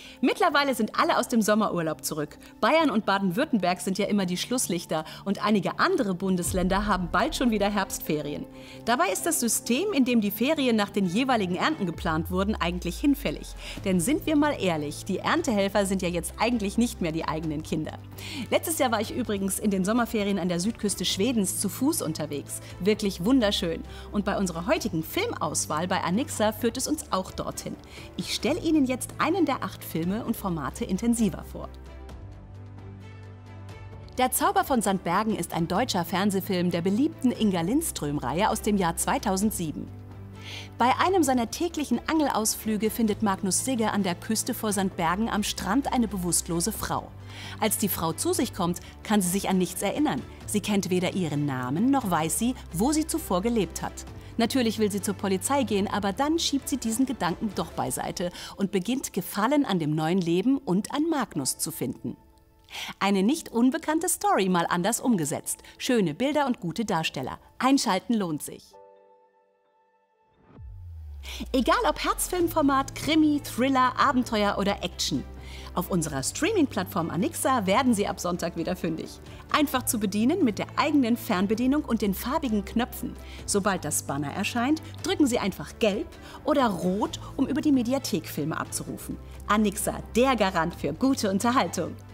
Mittlerweile sind alle aus dem Sommerurlaub zurück. Bayern und Baden-Württemberg sind ja immer die Schlusslichter und einige andere Bundesländer haben bald schon wieder Herbstferien. Dabei ist das System, in dem die Ferien nach den jeweiligen Ernten geplant wurden, eigentlich hinfällig. Denn sind wir mal ehrlich, die Erntehelfer sind ja jetzt eigentlich nicht mehr die eigenen Kinder. Letztes Jahr war ich übrigens in den Sommerferien an der Südküste Schwedens zu Fuß unterwegs. Wirklich wunderschön. Und bei unserer heutigen Filmauswahl bei Anixa führt es uns auch dorthin. Ich stelle Ihnen jetzt einen der 8 Filme und Formate intensiver vor. Der Zauber von St. Bergen ist ein deutscher Fernsehfilm der beliebten Inga Lindström-Reihe aus dem Jahr 2007. Bei einem seiner täglichen Angelausflüge findet Magnus Sigge an der Küste vor St. Bergen am Strand eine bewusstlose Frau. Als die Frau zu sich kommt, kann sie sich an nichts erinnern. Sie kennt weder ihren Namen noch weiß sie, wo sie zuvor gelebt hat. Natürlich will sie zur Polizei gehen, aber dann schiebt sie diesen Gedanken doch beiseite und beginnt Gefallen an dem neuen Leben und an Magnus zu finden. Eine nicht unbekannte Story mal anders umgesetzt. Schöne Bilder und gute Darsteller. Einschalten lohnt sich. Egal ob Herzfilmformat, Krimi, Thriller, Abenteuer oder Action. Auf unserer Streaming-Plattform Anixa werden Sie ab Sonntag wieder fündig. Einfach zu bedienen mit der eigenen Fernbedienung und den farbigen Knöpfen. Sobald das Banner erscheint, drücken Sie einfach Gelb oder Rot, um über die Mediathek Filme abzurufen. Anixa, der Garant für gute Unterhaltung.